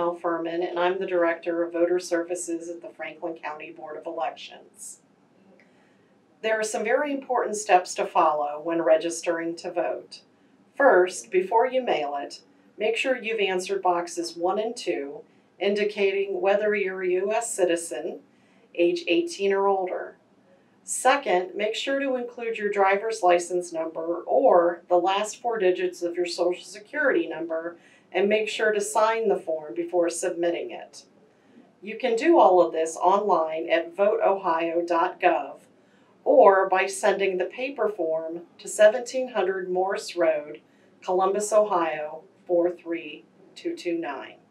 Mel Fuhrmann, and I'm the Director of Voter Services at the Franklin County Board of Elections. There are some very important steps to follow when registering to vote. First, before you mail it, make sure you've answered boxes 1 and 2, indicating whether you're a U.S. citizen, age 18 or older. Second, make sure to include your driver's license number or the last 4 digits of your Social Security number, and make sure to sign the form before submitting it. You can do all of this online at voteohio.gov or by sending the paper form to 1700 Morse Road, Columbus, Ohio 43229.